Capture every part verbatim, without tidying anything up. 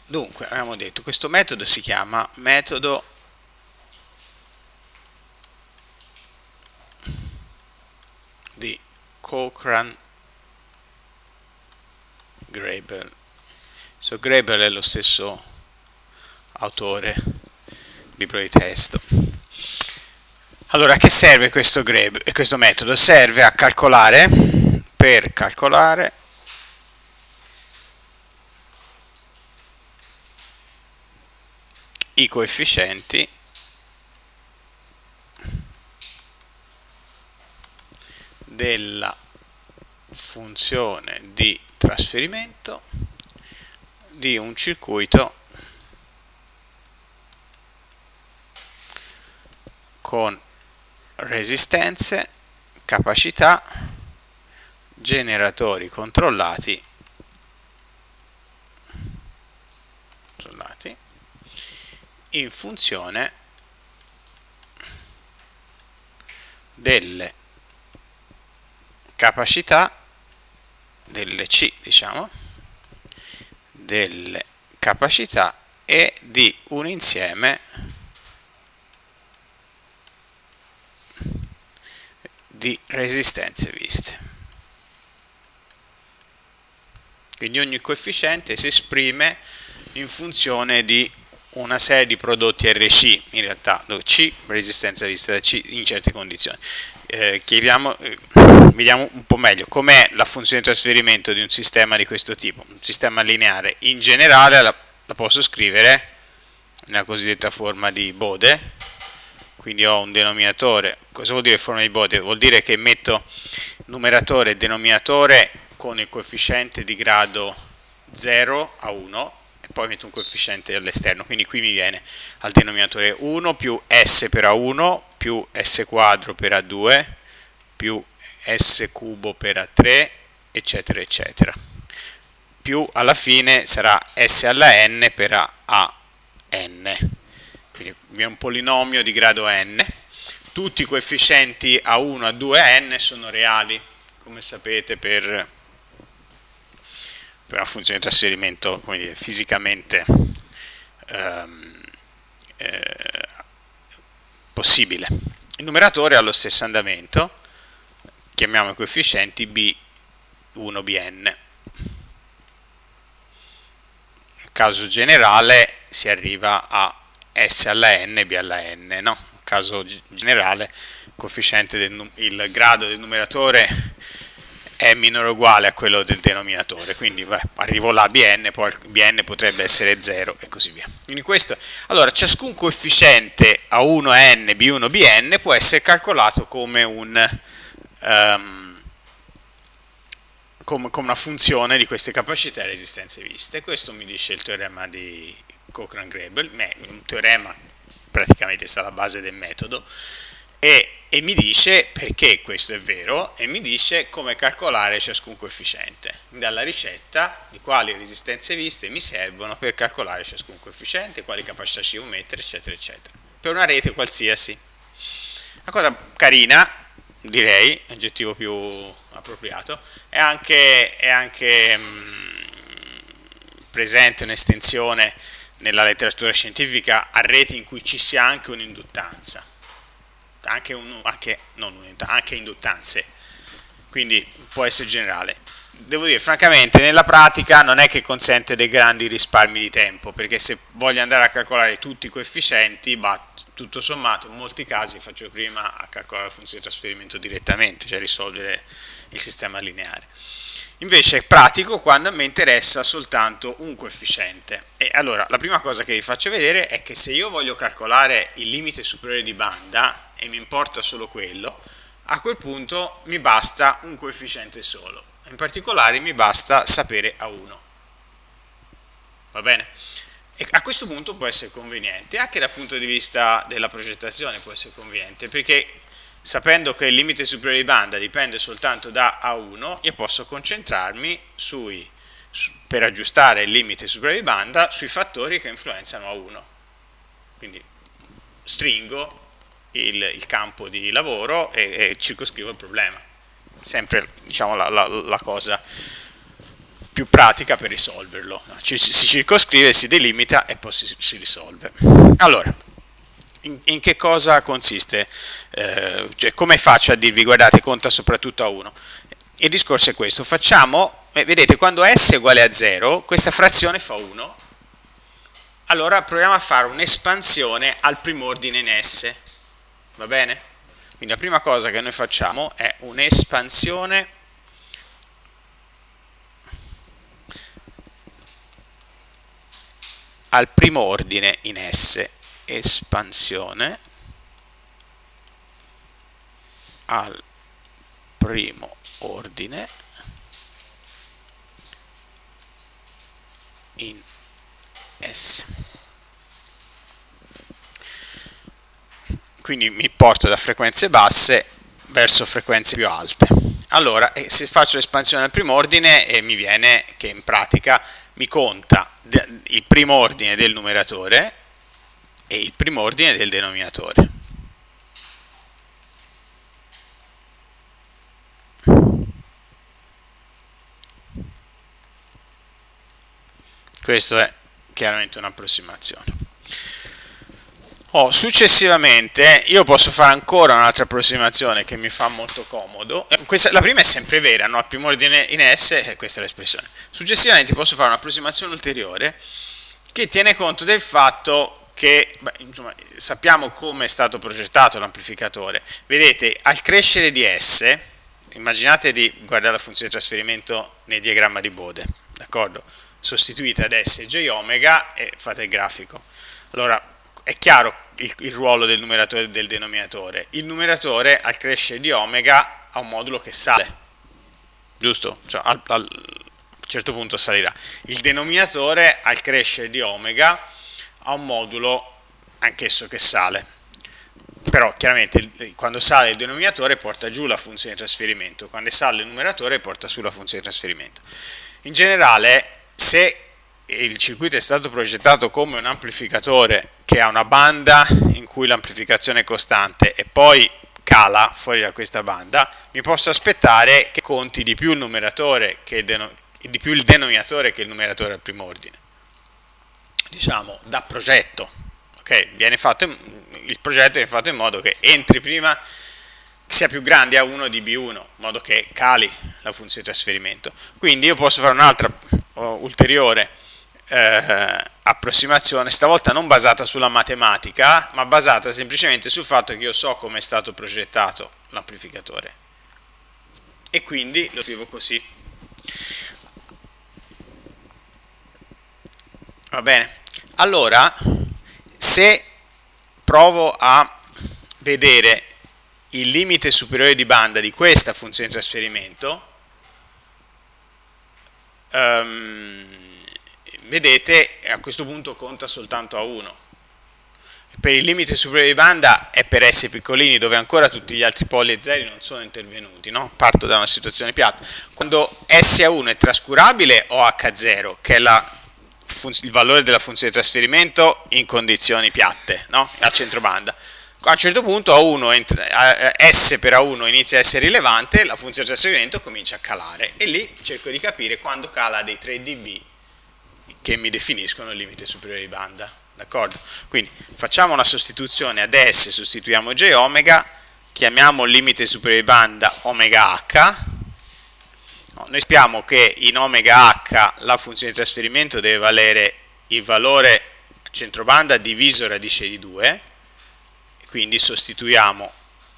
Dunque, abbiamo detto, questo metodo si chiama metodo di Cochran-Grebel. So, Grebel è lo stesso autore libro di testo. Allora, a che serve questo, Grebel, questo metodo? Serve a calcolare, per calcolare i coefficienti della funzione di trasferimento di un circuito con resistenze, capacità, generatori controllati, controllati in funzione delle capacità delle C, diciamo, delle capacità e di un insieme di resistenze viste. Quindi ogni coefficiente si esprime in funzione di una serie di prodotti R C, in realtà dove C, resistenza vista da C in certe condizioni. Eh, chiediamo, eh, vediamo un po' meglio com'è la funzione di trasferimento di un sistema di questo tipo, un sistema lineare. In generale la, la posso scrivere nella cosiddetta forma di Bode, quindi ho un denominatore. Cosa vuol dire forma di Bode? Vuol dire che metto numeratore e denominatore con il coefficiente di grado zero a uno e poi metto un coefficiente all'esterno, quindi qui mi viene al denominatore uno più S per A uno più S quadro per A due più S cubo per A tre eccetera eccetera, più alla fine sarà S alla n per A a n, quindi vi è un polinomio di grado n. Tutti i coefficienti A uno, A due e A n sono reali, come sapete, per per una funzione di trasferimento, come dire, fisicamente ehm, eh, possibile. Il numeratore ha lo stesso andamento, chiamiamo i coefficienti B uno B N. Nel caso generale si arriva a S alla n e B alla n, no? Nel caso generale il coefficiente del, il grado del numeratore è minore o uguale a quello del denominatore, quindi beh, arrivo là a Bn, poi Bn potrebbe essere zero e così via. Quindi questo, allora ciascun coefficiente A uno N, B uno, Bn può essere calcolato come, un, um, come, come una funzione di queste capacità e resistenze viste. Questo mi dice il teorema di Cochran-Grebel, un teorema praticamente sta alla base del metodo. E, e mi dice perché questo è vero e mi dice come calcolare ciascun coefficiente. Mi dà la ricetta di quali resistenze viste mi servono per calcolare ciascun coefficiente, quali capacità ci devo mettere, eccetera, eccetera. Per una rete qualsiasi. La cosa carina, direi, aggettivo più appropriato, è anche, è anche mh, presente un'estensione nella letteratura scientifica a reti in cui ci sia anche un'induttanza. Anche, un, anche, non un, anche induttanze, quindi può essere generale. Devo dire, francamente, nella pratica non è che consente dei grandi risparmi di tempo, perché se voglio andare a calcolare tutti i coefficienti, bah, tutto sommato, in molti casi faccio prima a calcolare la funzione di trasferimento direttamente, cioè risolvere il sistema lineare. Invece è pratico quando mi interessa soltanto un coefficiente. E allora, la prima cosa che vi faccio vedere è che se io voglio calcolare il limite superiore di banda e mi importa solo quello, a quel punto mi basta un coefficiente solo. In particolare mi basta sapere A uno. Va bene? E a questo punto può essere conveniente, anche dal punto di vista della progettazione può essere conveniente, perché sapendo che il limite superiore di banda dipende soltanto da A uno, io posso concentrarmi sui, su, per aggiustare il limite superiore di banda sui fattori che influenzano A uno. Quindi stringo il, il campo di lavoro e, e circoscrivo il problema. Sempre, diciamo, la, la, la cosa più pratica per risolverlo. Ci, si circoscrive, si delimita e poi si, si risolve. Allora, in, in che cosa consiste? Eh, cioè, come faccio a dirvi, guardate, conta soprattutto a uno? Il discorso è questo, facciamo, eh, vedete, quando s è uguale a zero, questa frazione fa uno, allora proviamo a fare un'espansione al primo ordine in s, va bene? Quindi la prima cosa che noi facciamo è un'espansione al primo ordine in s, espansione al primo ordine in S. Quindi mi porto da frequenze basse verso frequenze più alte. Allora, se faccio l'espansione al primo ordine, eh, mi viene che in pratica mi conta il primo ordine del numeratore e il primo ordine del denominatore. Questo è chiaramente un'approssimazione. Oh, successivamente io posso fare ancora un'altra approssimazione che mi fa molto comodo. Questa, la prima è sempre vera, no? Al primo ordine in S, e questa è l'espressione. Successivamente posso fare un'approssimazione ulteriore che tiene conto del fatto che, beh, insomma, sappiamo come è stato progettato l'amplificatore. Vedete, al crescere di S, immaginate di guardare la funzione di trasferimento nel diagramma di Bode, d'accordo? Sostituite ad S j omega e fate il grafico. Allora, è chiaro il, il ruolo del numeratore e del denominatore. Il numeratore al crescere di omega ha un modulo che sale, giusto? Cioè, al, al, a un certo punto salirà. Il denominatore al crescere di omega ha un modulo anch'esso che sale. Però chiaramente quando sale il denominatore porta giù la funzione di trasferimento, quando sale il numeratore porta su la funzione di trasferimento. In generale, se il circuito è stato progettato come un amplificatore che ha una banda in cui l'amplificazione è costante e poi cala fuori da questa banda, mi posso aspettare che conti di più il numeratore che il, di più il denominatore che il numeratore al primo ordine. Diciamo, da progetto. Okay? Viene fatto, il progetto viene fatto in modo che entri prima, sia più grande A uno di B uno, in modo che cali la funzione di trasferimento. Quindi io posso fare un'altra uh, ulteriore eh, approssimazione, stavolta non basata sulla matematica, ma basata semplicemente sul fatto che io so come è stato progettato l'amplificatore. E quindi lo scrivo così. Va bene? Allora, se provo a vedere il limite superiore di banda di questa funzione di trasferimento, um, vedete, a questo punto conta soltanto A uno. Per il limite superiore di banda è per S piccolini, dove ancora tutti gli altri poli e zeri non sono intervenuti, no? Parto da una situazione piatta. Quando S A uno è trascurabile ho H zero, che è la, il valore della funzione di trasferimento in condizioni piatte, no? A centrobanda. A un certo punto A uno, S per A uno inizia a essere rilevante, la funzione di trasferimento comincia a calare e lì cerco di capire quando cala dei tre dB che mi definiscono il limite superiore di banda, d'accordo? Quindi facciamo una sostituzione ad S, sostituiamo J omega, chiamiamo il limite superiore di banda omega H. No, noi sappiamo che in omega H la funzione di trasferimento deve valere il valore centrobanda diviso radice di due, quindi sostituiamo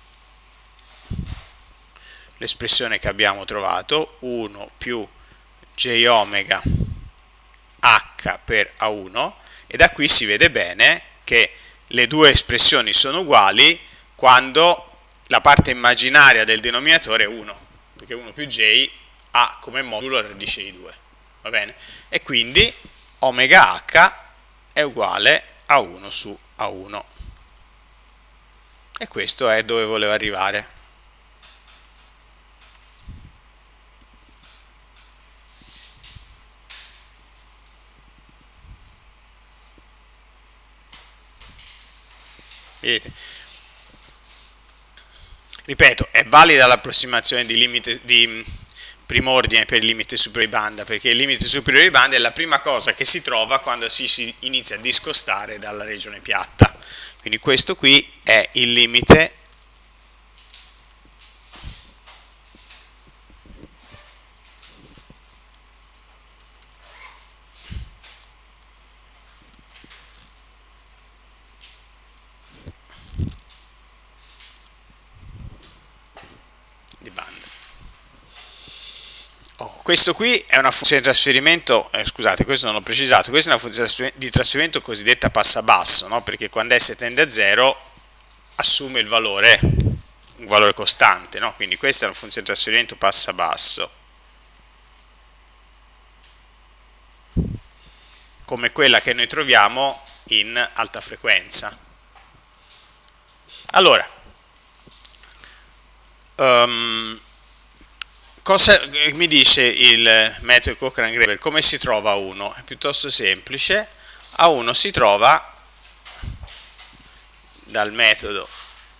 l'espressione che abbiamo trovato, uno più J omega H per A uno, e da qui si vede bene che le due espressioni sono uguali quando la parte immaginaria del denominatore è uno, perché uno più J ha come modulo la radice di due, va bene? E quindi omega H è uguale a uno su A uno. E questo è dove volevo arrivare. Vedete? Ripeto, è valida l'approssimazione di limite di primo ordine per il limite superiore di banda, perché il limite superiore di banda è la prima cosa che si trova quando si, si inizia a discostare dalla regione piatta. Quindi questo qui è il limite di banda. Oh, questo qui è una funzione di trasferimento, eh, scusate, questo non l'ho precisato, questa è una funzione di trasferimento cosiddetta passa-basso, no? Perché quando S tende a zero assume il valore, un valore costante, no? Quindi questa è una funzione di trasferimento passa-basso, come quella che noi troviamo in alta frequenza. Allora, um, cosa mi dice il metodo Cochran-Grebel? Come si trova A uno? È piuttosto semplice. A uno si trova dal metodo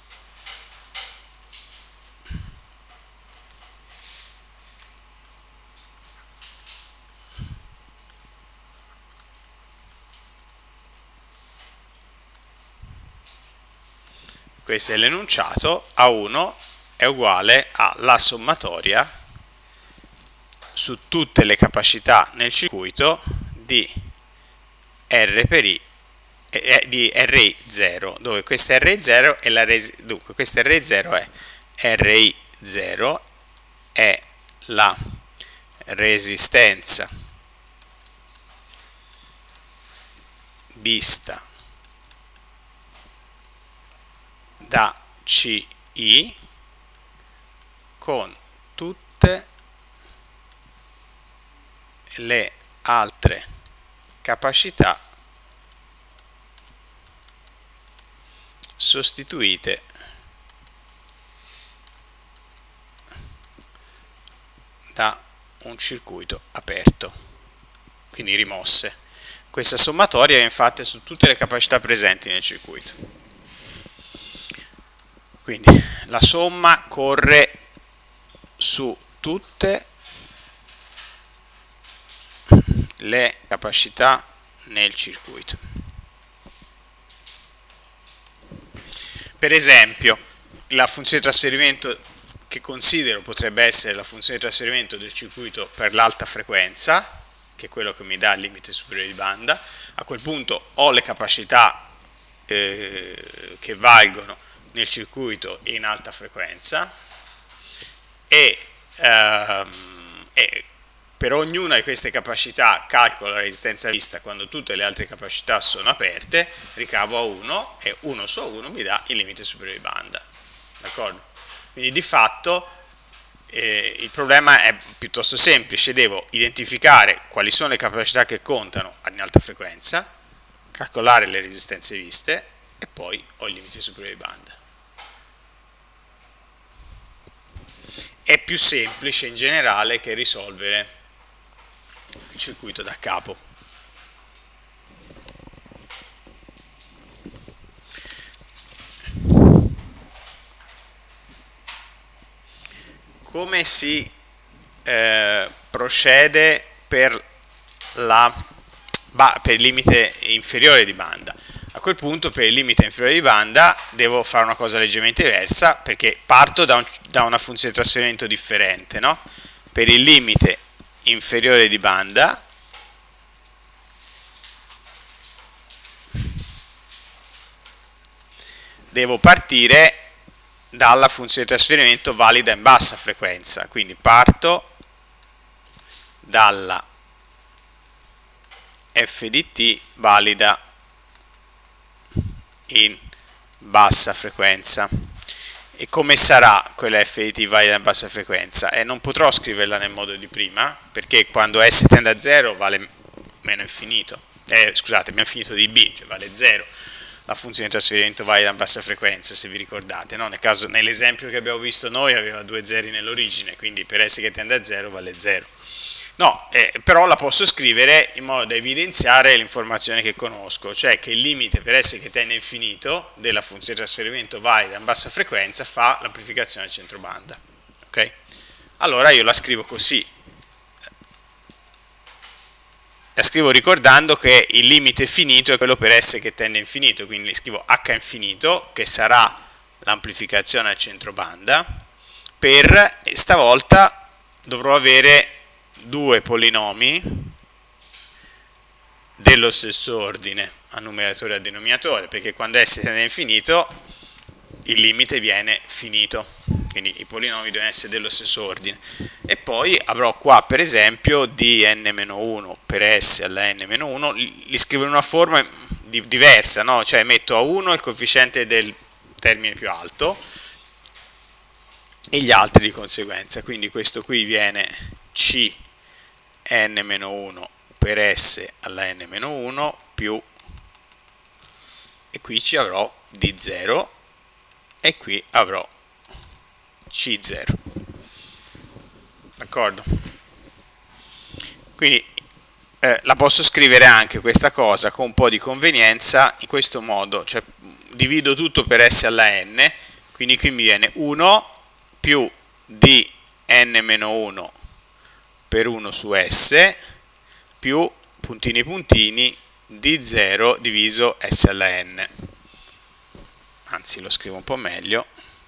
questo è l'enunciato. A uno è uguale alla sommatoria su tutte le capacità nel circuito di R per I, eh, di R I zero, dove questa R I zero è la resi dunque questa R I zero è R I zero è la resistenza vista da C I con tutte le altre capacità sostituite da un circuito aperto, quindi rimosse. Questa sommatoria è infatti su tutte le capacità presenti nel circuito. Quindi la somma corre su tutte le capacità nel circuito. Per esempio, la funzione di trasferimento che considero potrebbe essere la funzione di trasferimento del circuito per l'alta frequenza, che è quello che mi dà il limite superiore di banda. A quel punto ho le capacità eh, che valgono nel circuito in alta frequenza e, ehm, e per ognuna di queste capacità calcolo la resistenza vista quando tutte le altre capacità sono aperte, ricavo A uno e uno su A uno mi dà il limite superiore di banda. D'accordo? Quindi di fatto eh, il problema è piuttosto semplice, devo identificare quali sono le capacità che contano in alta frequenza, calcolare le resistenze viste e poi ho il limite superiore di banda. È più semplice in generale che risolvere il circuito da capo. Come si eh, procede per, la, per il limite inferiore di banda? A quel punto per il limite inferiore di banda devo fare una cosa leggermente diversa, perché parto da, un, da una funzione di trasferimento differente, no? Per il limite inferiore di banda devo partire dalla funzione di trasferimento valida in bassa frequenza, quindi parto dalla F di T valida in bassa frequenza. E come sarà quella F di T valida in bassa frequenza? E non potrò scriverla nel modo di prima, perché quando S tende a zero vale meno infinito, eh, scusate, meno infinito di B, cioè vale zero. La funzione di trasferimento valida in bassa frequenza, se vi ricordate, no? Nel caso, nell'esempio che abbiamo visto noi aveva due zeri nell'origine, quindi per S che tende a zero vale zero. No, eh, però la posso scrivere in modo da evidenziare l'informazione che conosco, cioè che il limite per S che tende a infinito della funzione di trasferimento valida in bassa frequenza fa l'amplificazione al centro banda. Ok? allora io la scrivo così. La scrivo ricordando che il limite finito è quello per S che tende a infinito, quindi scrivo H infinito, che sarà l'amplificazione al centro banda, per stavolta dovrò avere due polinomi dello stesso ordine, a numeratore e a denominatore, perché quando S tende a infinito il limite viene finito, quindi i polinomi devono essere dello stesso ordine. E poi avrò qua per esempio d n meno uno per S alla n meno uno, li scrivo in una forma di, diversa, no? Cioè metto a uno il coefficiente del termine più alto e gli altri di conseguenza, quindi questo qui viene c n meno uno per S alla n meno uno più, e qui ci avrò d zero e qui avrò c zero, d'accordo? Quindi eh, la posso scrivere anche questa cosa con un po' di convenienza in questo modo, cioè divido tutto per S alla n, quindi qui mi viene uno più d n meno uno per uno su S più puntini puntini d zero diviso S alla n, anzi lo scrivo un po' meglio,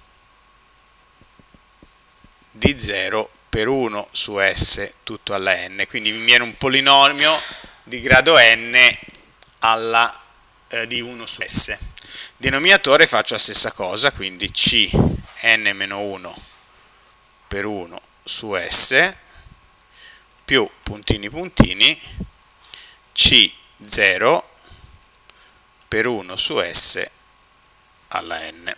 d zero per uno su S tutto alla n, quindi mi viene un polinomio di grado n alla, eh, di uno su S. Denominatore faccio la stessa cosa, quindi c n meno uno per uno su S più puntini puntini c zero per uno su S alla n.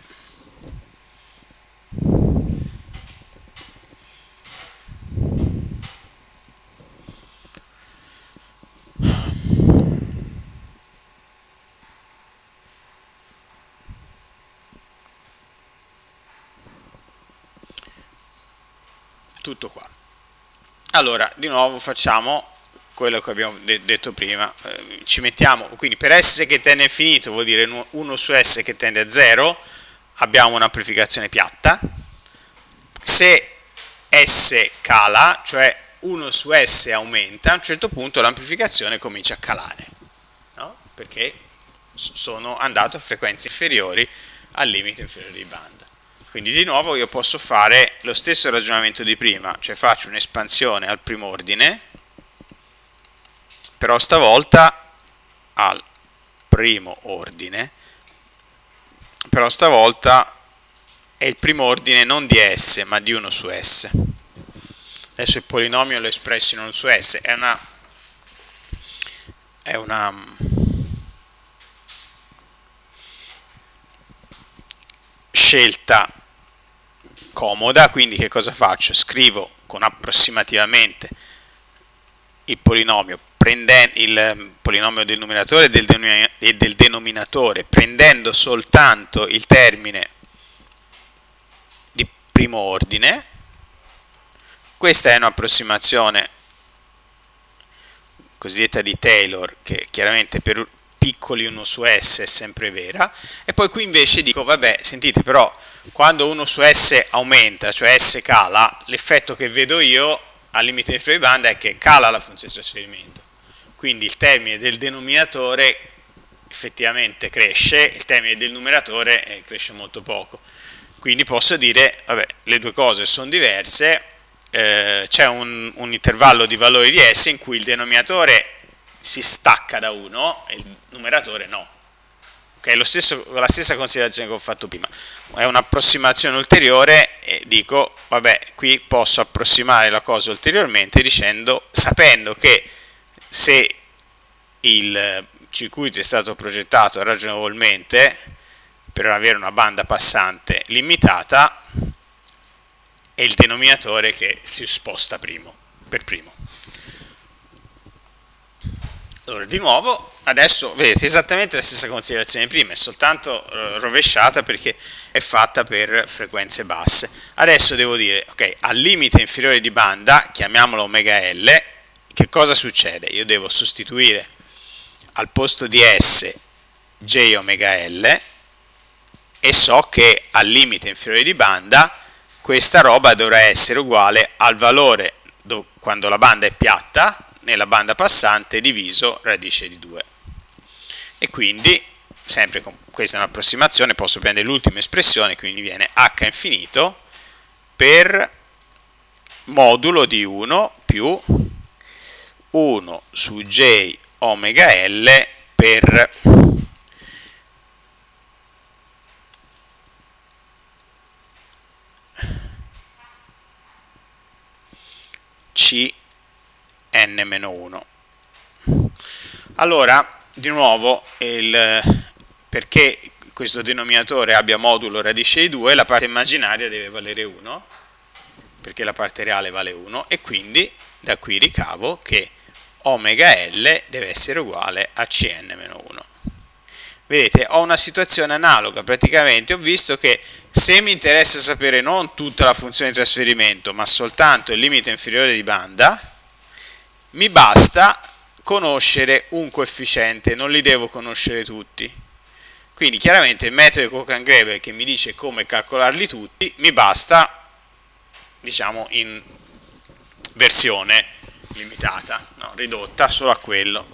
Tutto qua. Allora, di nuovo facciamo quello che abbiamo de detto prima, eh, ci mettiamo, quindi per S che tende a infinito vuol dire uno su S che tende a zero, abbiamo un'amplificazione piatta. Se S cala, cioè uno su S aumenta, a un certo punto l'amplificazione comincia a calare, no? Perché sono andato a frequenze inferiori al limite inferiore di banda. Quindi di nuovo io posso fare lo stesso ragionamento di prima, cioè faccio un'espansione al primo ordine, però stavolta al primo ordine, però stavolta è il primo ordine non di S ma di uno su S. Adesso il polinomio l'ho espresso in uno su S, è una, è una scelta comoda, quindi che cosa faccio? Scrivo con approssimativamente il polinomio, il polinomio del numeratore e del denominatore, prendendo soltanto il termine di primo ordine. Questa è un'approssimazione cosiddetta di Taylor, che chiaramente per piccoli uno su S è sempre vera, e poi qui invece dico, vabbè, sentite, però quando uno su S aumenta, cioè S cala, l'effetto che vedo io al limite inferiore di banda è che cala la funzione di trasferimento, quindi il termine del denominatore effettivamente cresce, il termine del numeratore eh, cresce molto poco, quindi posso dire, vabbè, le due cose sono diverse, eh, c'è un, un intervallo di valori di S in cui il denominatore si stacca da uno e il numeratore no. Okay, lo stesso, la stessa considerazione che ho fatto prima, è un'approssimazione ulteriore e dico, vabbè, qui posso approssimare la cosa ulteriormente dicendo, sapendo che se il circuito è stato progettato ragionevolmente per avere una banda passante limitata, è il denominatore che si sposta primo, per primo. Allora, di nuovo, adesso vedete esattamente la stessa considerazione di prima, è soltanto eh, rovesciata perché è fatta per frequenze basse. Adesso devo dire, ok, al limite inferiore di banda, chiamiamolo omega L, che cosa succede? Io devo sostituire al posto di S J omega L e so che al limite inferiore di banda questa roba dovrà essere uguale al valore quando la banda è piatta nella banda passante diviso radice di due. E quindi, sempre con questa è un'approssimazione, posso prendere l'ultima espressione, quindi viene h infinito per modulo di uno più uno su j omega L per c n meno uno. Allora, di nuovo, il, perché questo denominatore abbia modulo radice di due, la parte immaginaria deve valere uno, perché la parte reale vale uno, e quindi da qui ricavo che omega L deve essere uguale a c n meno uno. Vedete, ho una situazione analoga, praticamente ho visto che se mi interessa sapere non tutta la funzione di trasferimento, ma soltanto il limite inferiore di banda, mi basta conoscere un coefficiente, non li devo conoscere tutti. Quindi chiaramente il metodo di Cochran-Grebel che mi dice come calcolarli tutti, mi basta, diciamo, in versione limitata, no, ridotta solo a quello.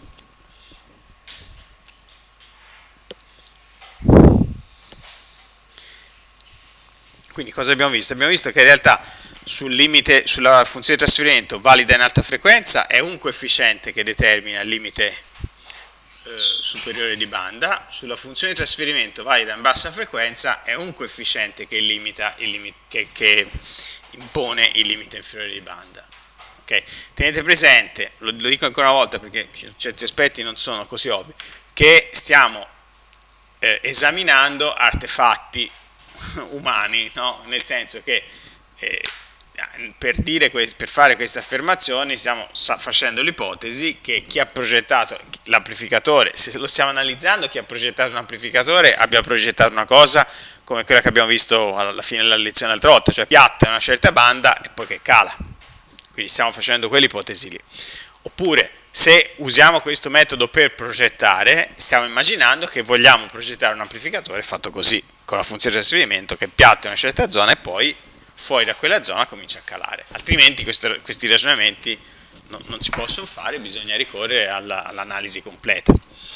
Quindi cosa abbiamo visto? Abbiamo visto che in realtà sul limite, sulla funzione di trasferimento valida in alta frequenza è un coefficiente che determina il limite eh, superiore di banda, sulla funzione di trasferimento valida in bassa frequenza è un coefficiente che, limita il limite, che, che impone il limite inferiore di banda. Okay? Tenete presente, lo, lo dico ancora una volta perché certi aspetti non sono così ovvi, che stiamo eh, esaminando artefatti umani, no? Nel senso che eh, per, dire per fare queste affermazioni stiamo facendo l'ipotesi che chi ha progettato l'amplificatore, se lo stiamo analizzando, chi ha progettato un amplificatore abbia progettato una cosa come quella che abbiamo visto alla fine della lezione l'altra volta, cioè piatta in una certa banda e poi che cala. Quindi stiamo facendo quell'ipotesi lì. Oppure se usiamo questo metodo per progettare, stiamo immaginando che vogliamo progettare un amplificatore fatto così, con la funzione di trasferimento che piatta in una certa zona e poi fuori da quella zona comincia a calare. Altrimenti questo, questi ragionamenti no, non si possono fare, bisogna ricorrere all'analisi all completa.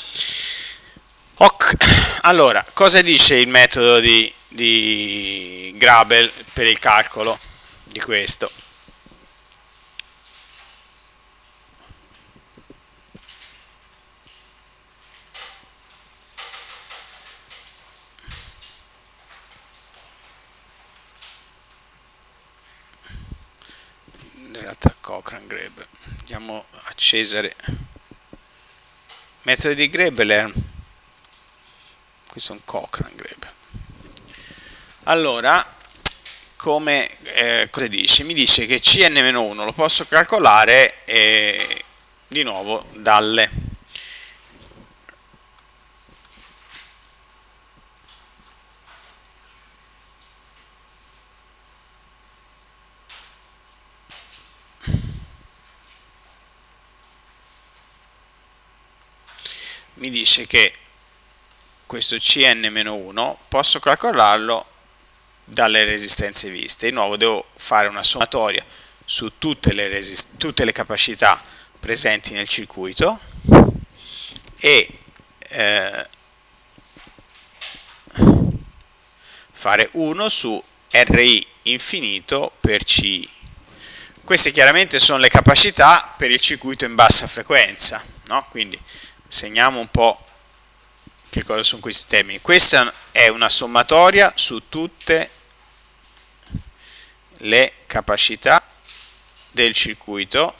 Ok. Allora, cosa dice il metodo di, di Grebel per il calcolo di questo? Cochran-Grebel, andiamo a Cesare. Metodo di Grebel è questo è un Cochran-Grebel. Allora, come eh, cosa dice? Mi dice che c n meno uno lo posso calcolare eh, di nuovo dalle mi dice che questo c n meno uno posso calcolarlo dalle resistenze viste. Di nuovo devo fare una sommatoria su tutte le, tutte le capacità presenti nel circuito e eh, fare uno su R I infinito per C I. Queste chiaramente sono le capacità per il circuito in bassa frequenza, no? Quindi segniamo un po' che cosa sono questi termini. Questa è una sommatoria su tutte le capacità del circuito,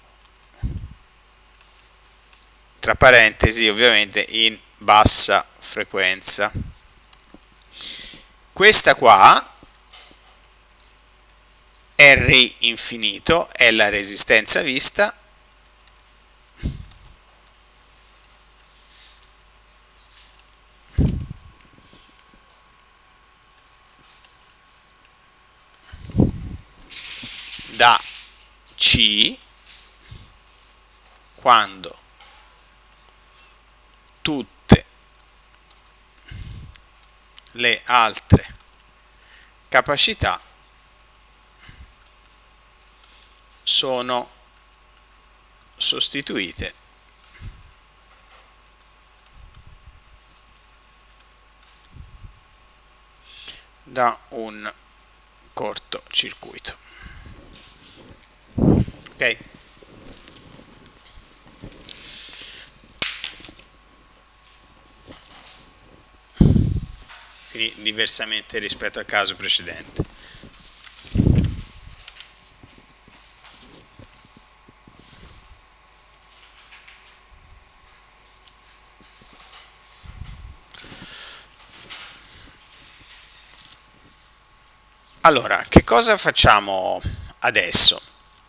tra parentesi ovviamente in bassa frequenza. Questa qua, R I infinito, è la resistenza vista, da C quando tutte le altre capacità sono sostituite da un cortocircuito. Ok? Quindi diversamente rispetto al caso precedente. Allora, che cosa facciamo adesso?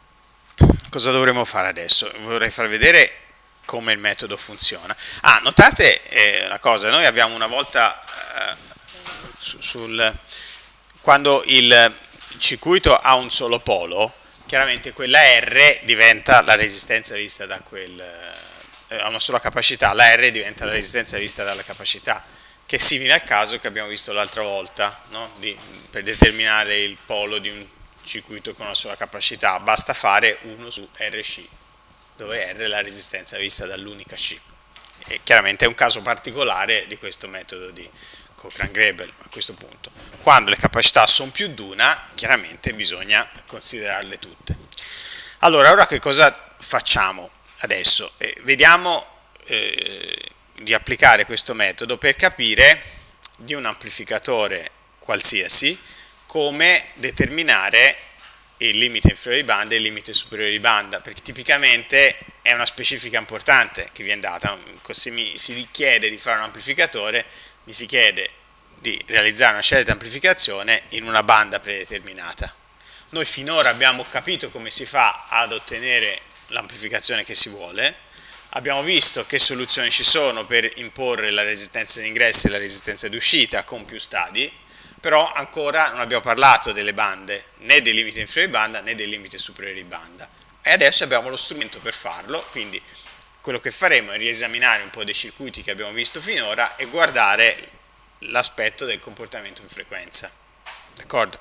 Cosa dovremmo fare adesso? Vorrei far vedere come il metodo funziona. Ah, notate eh, una cosa, noi abbiamo una volta eh, su, sul, quando il circuito ha un solo polo, chiaramente quella R diventa la resistenza vista da quel, eh, ha una sola capacità, la R diventa la resistenza vista dalla capacità, che è simile al caso che abbiamo visto l'altra volta, no? Di, per determinare il polo di un circuito con una sola capacità basta fare uno su R C, dove R è la resistenza vista dall'unica C. E chiaramente è un caso particolare di questo metodo di Cochran-Grebel a questo punto. Quando le capacità sono più di una, chiaramente bisogna considerarle tutte. Allora, ora che cosa facciamo adesso? Eh, vediamo eh, di applicare questo metodo per capire di un amplificatore qualsiasi come determinare il limite inferiore di banda e il limite superiore di banda, perché tipicamente è una specifica importante che viene data. Se mi si richiede di fare un amplificatore, mi si chiede di realizzare una scelta di amplificazione in una banda predeterminata. Noi finora abbiamo capito come si fa ad ottenere l'amplificazione che si vuole, abbiamo visto che soluzioni ci sono per imporre la resistenza di ingresso e la resistenza di uscita con più stadi, però ancora non abbiamo parlato delle bande, né del limite inferiore di banda né del limite superiore di banda. E adesso abbiamo lo strumento per farlo, quindi quello che faremo è riesaminare un po' dei circuiti che abbiamo visto finora e guardare l'aspetto del comportamento in frequenza. D'accordo?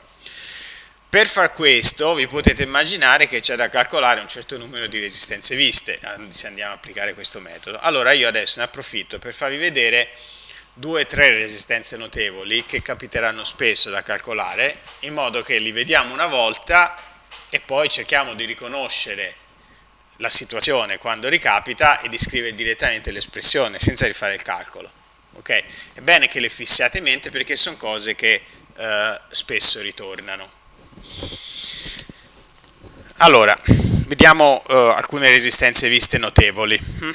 Per far questo vi potete immaginare che c'è da calcolare un certo numero di resistenze viste se andiamo a applicare questo metodo. Allora io adesso ne approfitto per farvi vedere due o tre resistenze notevoli che capiteranno spesso da calcolare, in modo che li vediamo una volta e poi cerchiamo di riconoscere la situazione quando ricapita e di scrivere direttamente l'espressione senza rifare il calcolo. Okay? È bene che le fissiate in mente perché sono cose che eh, spesso ritornano. Allora, vediamo eh, alcune resistenze viste notevoli. Hm?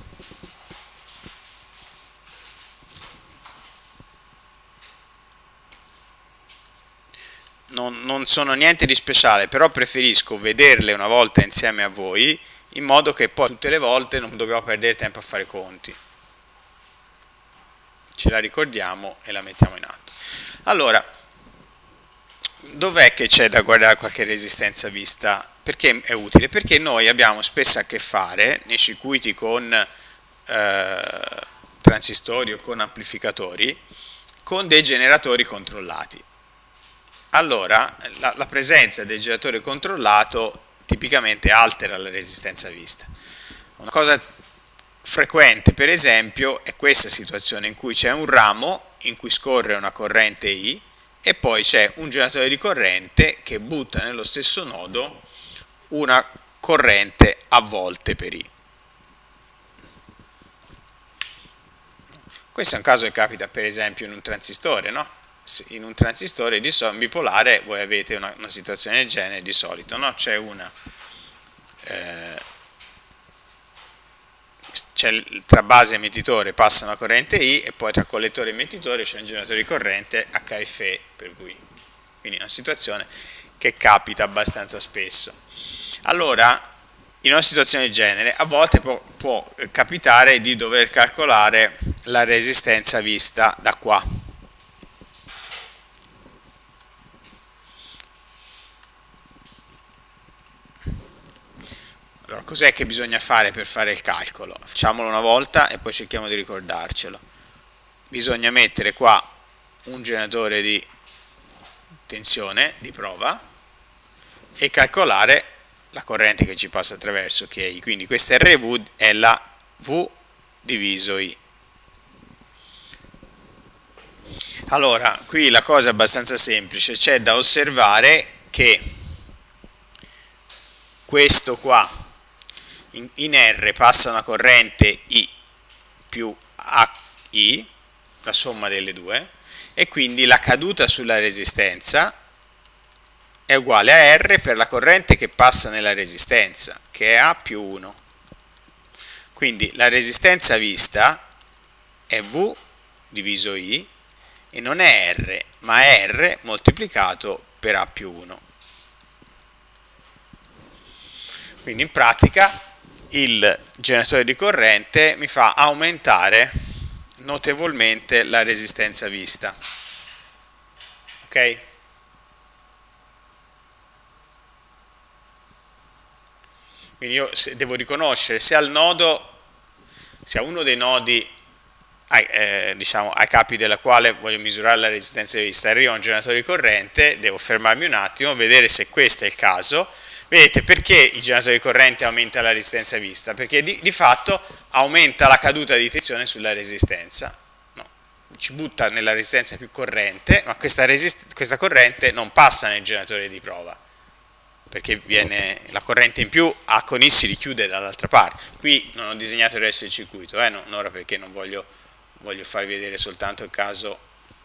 Non, non sono niente di speciale, però preferisco vederle una volta insieme a voi, in modo che poi tutte le volte non dobbiamo perdere tempo a fare conti. Ce la ricordiamo e la mettiamo in atto. Allora, dov'è che c'è da guardare qualche resistenza vista? Perché è utile? Perché noi abbiamo spesso a che fare nei circuiti con eh, transistori o con amplificatori con dei generatori controllati. Allora, la, la presenza del generatore controllato tipicamente altera la resistenza vista. Una cosa frequente, per esempio, è questa situazione in cui c'è un ramo in cui scorre una corrente I e poi c'è un generatore di corrente che butta nello stesso nodo una corrente a volte per I. Questo è un caso che capita per esempio in un transistore, no? In un transistore di so bipolare voi avete una, una situazione del genere di solito, no? C'è una eh, c'è tra base e emettitore passa una corrente I e poi tra collettore e emettitore c'è un generatore di corrente H F E, per cui quindi una situazione che capita abbastanza spesso. Allora, in una situazione del genere a volte può, può capitare di dover calcolare la resistenza vista da qua. Allora, cos'è che bisogna fare per fare il calcolo? Facciamolo una volta e poi cerchiamo di ricordarcelo. Bisogna mettere qua un generatore di tensione, di prova, e calcolare la corrente che ci passa attraverso, che è I, quindi questa R V è la V diviso I. Allora, qui la cosa è abbastanza semplice, c'è da osservare che questo qua, in, in R passa una corrente I più H I, la somma delle due, e quindi la caduta sulla resistenza è uguale a R per la corrente che passa nella resistenza, che è A più uno. Quindi la resistenza vista è V diviso I, e non è R, ma è R moltiplicato per A più uno. Quindi in pratica il generatore di corrente mi fa aumentare notevolmente la resistenza vista. Ok? Quindi io devo riconoscere se al nodo, se a uno dei nodi ai, eh, diciamo, ai capi della quale voglio misurare la resistenza di vista arriva un generatore di corrente, devo fermarmi un attimo, vedere se questo è il caso. Vedete perché il generatore di corrente aumenta la resistenza vista? Perché di, di fatto aumenta la caduta di tensione sulla resistenza, no, ci butta nella resistenza più corrente, ma questa, questa corrente non passa nel generatore di prova, perché viene la corrente in più a con I si richiude dall'altra parte. Qui non ho disegnato il resto del circuito, eh, no, non ora perché non voglio, voglio farvi vedere soltanto il caso.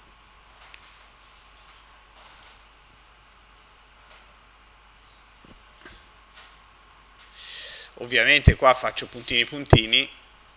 Ovviamente qua faccio puntini puntini,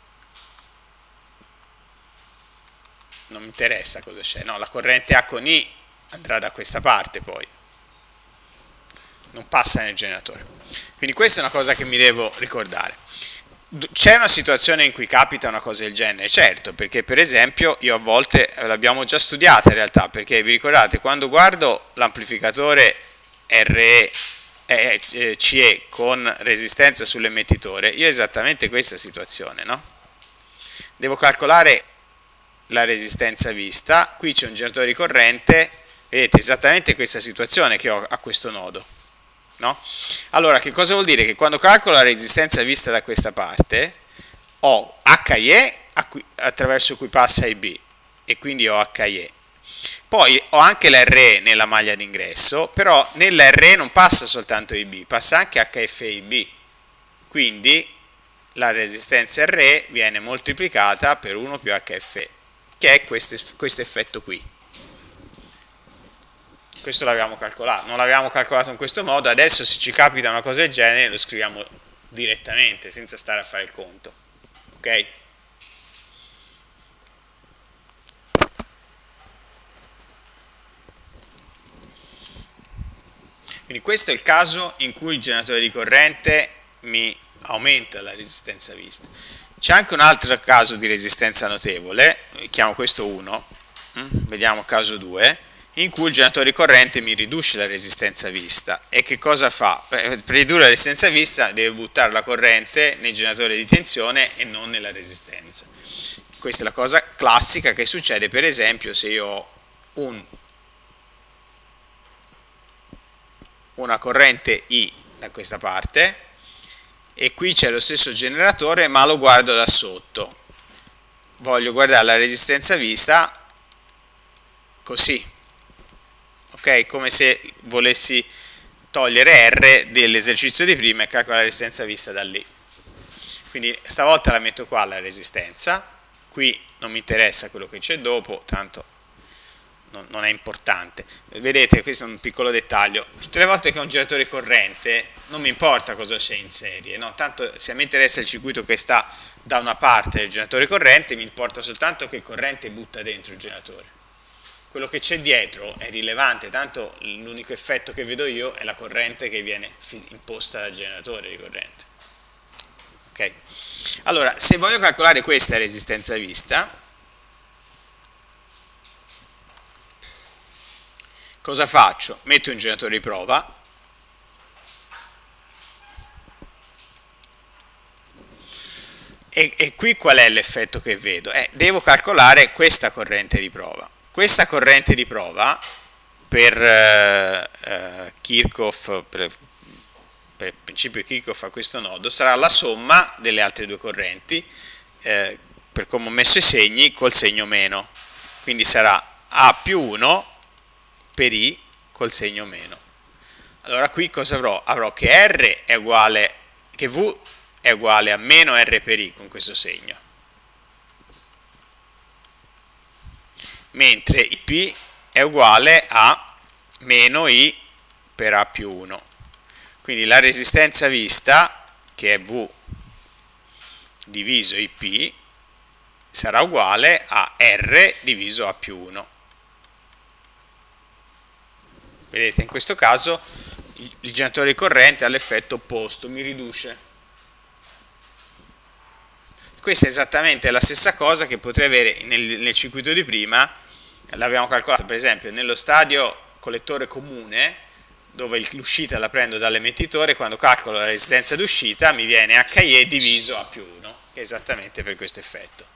non mi interessa cosa c'è, no, la corrente A con I andrà da questa parte poi, non passa nel generatore. Quindi questa è una cosa che mi devo ricordare. C'è una situazione in cui capita una cosa del genere? Certo, perché per esempio io a volte, l'abbiamo già studiata in realtà, perché vi ricordate quando guardo l'amplificatore R E Eh, eh, C E con resistenza sull'emettitore, io ho esattamente questa situazione, no? Devo calcolare la resistenza vista, qui c'è un generatore di corrente, vedete esattamente questa situazione che ho a questo nodo, no? Allora, che cosa vuol dire? Che quando calcolo la resistenza vista da questa parte, ho H I E attraverso cui passa I B, e quindi ho H I E. Poi ho anche la R E nella maglia d'ingresso, però nella R E non passa soltanto I B, passa anche H F I B, quindi la resistenza R E viene moltiplicata per uno più H F E, che è questo, questo effetto qui. Questo l'avevamo calcolato, non l'avevamo calcolato in questo modo, adesso se ci capita una cosa del genere lo scriviamo direttamente, senza stare a fare il conto. Ok? Quindi questo è il caso in cui il generatore di corrente mi aumenta la resistenza vista. C'è anche un altro caso di resistenza notevole, chiamo questo uno, vediamo caso due, in cui il generatore di corrente mi riduce la resistenza vista. E che cosa fa? Per ridurre la resistenza vista deve buttare la corrente nel generatore di tensione e non nella resistenza. Questa è la cosa classica che succede per esempio se io ho un una corrente I da questa parte e qui c'è lo stesso generatore ma lo guardo da sotto, voglio guardare la resistenza vista così, ok? Come se volessi togliere R dell'esercizio di prima e calcolare la resistenza vista da lì. Quindi stavolta la metto qua la resistenza, qui non mi interessa quello che c'è dopo, tanto non è importante. Vedete, questo è un piccolo dettaglio, tutte le volte che ho un generatore corrente non mi importa cosa c'è in serie, no? Tanto se a me interessa il circuito che sta da una parte del generatore corrente, mi importa soltanto che corrente butta dentro il generatore, quello che c'è dietro è rilevante, tanto l'unico effetto che vedo io è la corrente che viene imposta dal generatore di corrente. Ok? Allora, se voglio calcolare questa resistenza vista, cosa faccio? Metto un generatore di prova, e, e qui qual è l'effetto che vedo? Eh, devo calcolare questa corrente di prova. Questa corrente di prova per eh, eh, Kirchhoff, per, per il principio che Kirchhoff a questo nodo, sarà la somma delle altre due correnti, eh, per come ho messo i segni, col segno meno. Quindi sarà A più uno per I col segno meno. Allora qui cosa avrò? Avrò che R è uguale, che V è uguale a meno R per I con questo segno, mentre I P è uguale a meno I per A più uno. Quindi la resistenza vista, che è V diviso I P, sarà uguale a R diviso A più uno. Vedete, in questo caso il generatore di corrente ha l'effetto opposto, mi riduce. Questa è esattamente la stessa cosa che potrei avere nel, nel circuito di prima. L'abbiamo calcolato per esempio nello stadio collettore comune, dove l'uscita la prendo dall'emettitore. Quando calcolo la resistenza d'uscita mi viene H I E diviso A più uno, che è esattamente per questo effetto.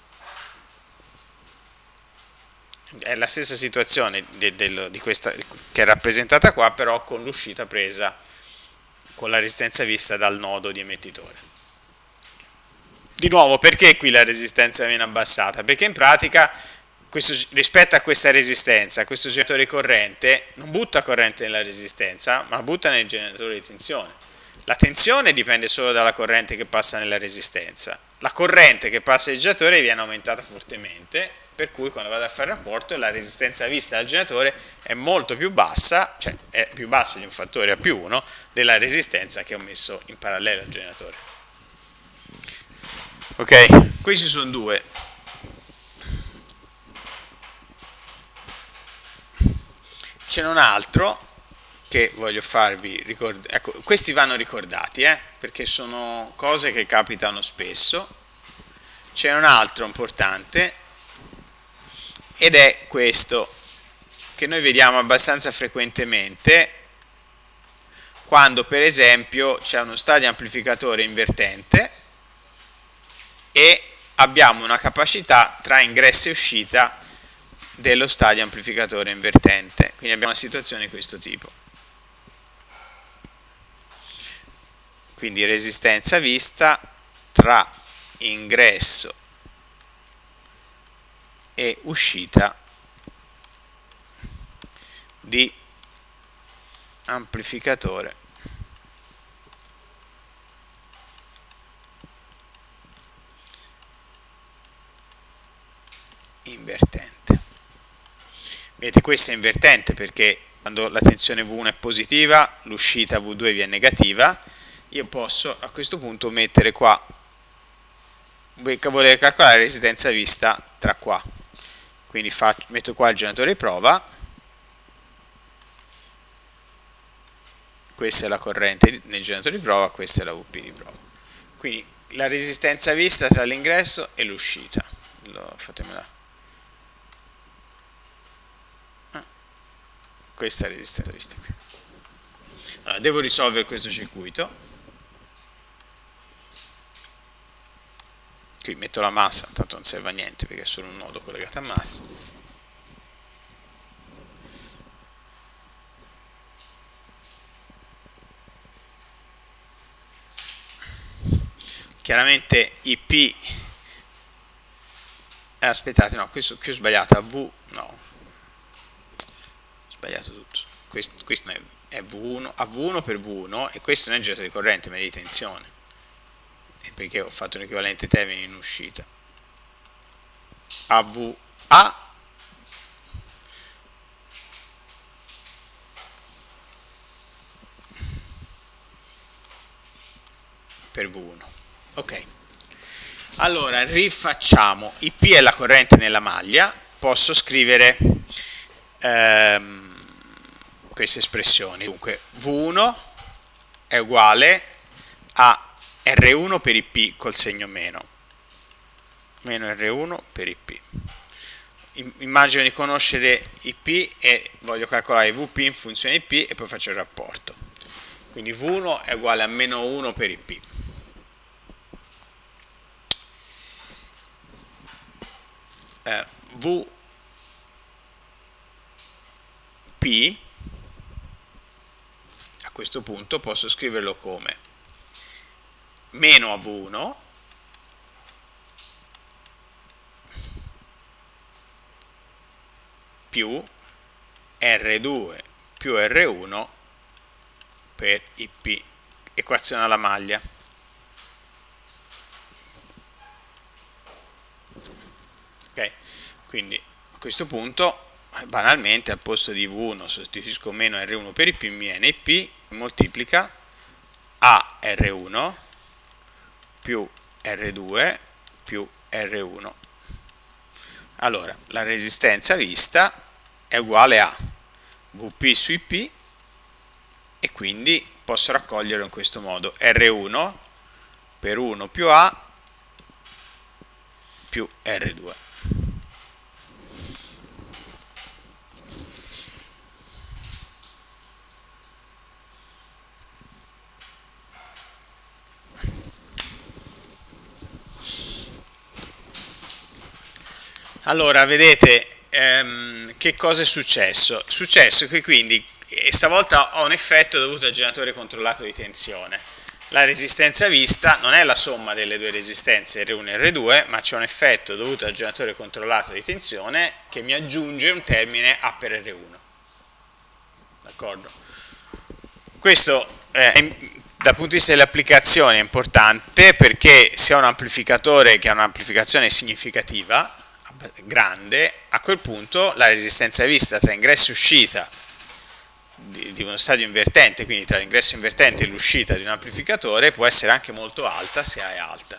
È la stessa situazione di, di, di questa, che è rappresentata qua, però con l'uscita presa con la resistenza vista dal nodo di emettitore. Di nuovo, perché qui la resistenza viene abbassata? Perché in pratica, questo, rispetto a questa resistenza, questo generatore di corrente non butta corrente nella resistenza, ma butta nel generatore di tensione. La tensione dipende solo dalla corrente che passa nella resistenza. La corrente che passa nel generatore viene aumentata fortemente, per cui quando vado a fare il rapporto la resistenza vista dal generatore è molto più bassa, cioè è più bassa di un fattore A più uno della resistenza che ho messo in parallelo al generatore. Ok, qui ci sono due. C'è un altro che voglio farvi ricordare. Ecco, questi vanno ricordati, eh, perché sono cose che capitano spesso. C'è un altro importante, ed è questo, che noi vediamo abbastanza frequentemente quando per esempio c'è uno stadio amplificatore invertente e abbiamo una capacità tra ingresso e uscita dello stadio amplificatore invertente. Quindi abbiamo una situazione di questo tipo. Quindi resistenza vista tra ingresso e uscita di amplificatore invertente. Vedete, questo è invertente perché quando la tensione V uno è positiva, l'uscita V due viene negativa. Io posso a questo punto mettere qua, voler calcolare la resistenza vista tra qua. Quindi faccio, metto qua il generatore di prova, questa è la corrente nel generatore di prova, questa è la V P di prova. Quindi la resistenza vista tra l'ingresso e l'uscita. Fatemela. Ah, questa è la resistenza vista qui. Allora, devo risolvere questo circuito. Qui metto la massa, tanto non serve a niente perché è solo un nodo collegato a massa. Chiaramente I P, eh, aspettate, no, questo qui ho sbagliato, a V, no, ho sbagliato tutto, questo, questo è V uno, a V uno per V uno, e questo non è generatore di corrente ma è di tensione, e perché ho fatto un equivalente termine in uscita. A V A per V uno. Ok, allora rifacciamo. I P è la corrente nella maglia, posso scrivere ehm, queste espressioni. Dunque V uno è uguale a R uno per I P col segno meno, meno R uno per I P. Immagino di conoscere I P e voglio calcolare V P in funzione di I P e poi faccio il rapporto. Quindi V uno è uguale a meno uno per I P. Eh, V P, a questo punto posso scriverlo come meno A V uno più R due più R uno per I P, equazione alla maglia. Ok, quindi a questo punto banalmente al posto di V uno sostituisco meno R uno per I P, mi viene I P moltiplica A R uno più R due più R uno. Allora, la resistenza vista è uguale a V P su I P e quindi posso raccoglierlo in questo modo: R uno per uno più A più R due. Allora, vedete ehm, che cosa è successo? È successo che quindi stavolta ho un effetto dovuto al generatore controllato di tensione. La resistenza vista non è la somma delle due resistenze R uno e R due, ma c'è un effetto dovuto al generatore controllato di tensione che mi aggiunge un termine A per R uno. D'accordo? Questo eh, è, dal punto di vista delle applicazioni è importante perché se ho un amplificatore che ha un'amplificazione significativa, grande, a quel punto la resistenza vista tra ingresso e uscita di, di uno stadio invertente, quindi tra l'ingresso invertente e l'uscita di un amplificatore, può essere anche molto alta se A è alta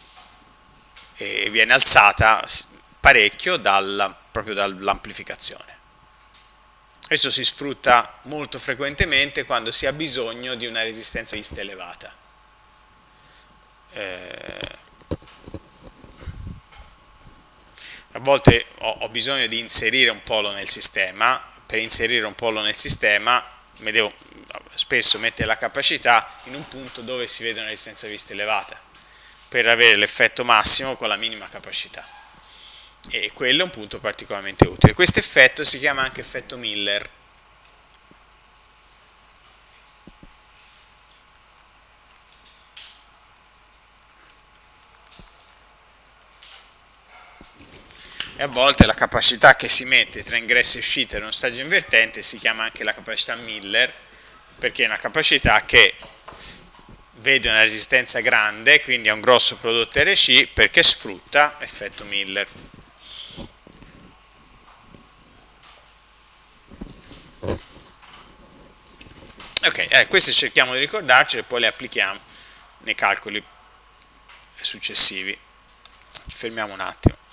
e viene alzata parecchio dalla, proprio dall'amplificazione. Questo si sfrutta molto frequentemente quando si ha bisogno di una resistenza vista elevata. Eh, A volte ho, ho bisogno di inserire un polo nel sistema. Per inserire un polo nel sistema mi devo spesso mettere la capacità in un punto dove si vede una resistenza vista elevata per avere l'effetto massimo con la minima capacità, e quello è un punto particolarmente utile. Questo effetto si chiama anche effetto Miller. E a volte la capacità che si mette tra ingresso e uscita in uno stadio invertente si chiama anche la capacità Miller, perché è una capacità che vede una resistenza grande, quindi ha un grosso prodotto R C, perché sfrutta effetto Miller. Ok, eh, queste cerchiamo di ricordarci e poi le applichiamo nei calcoli successivi. Ci fermiamo un attimo.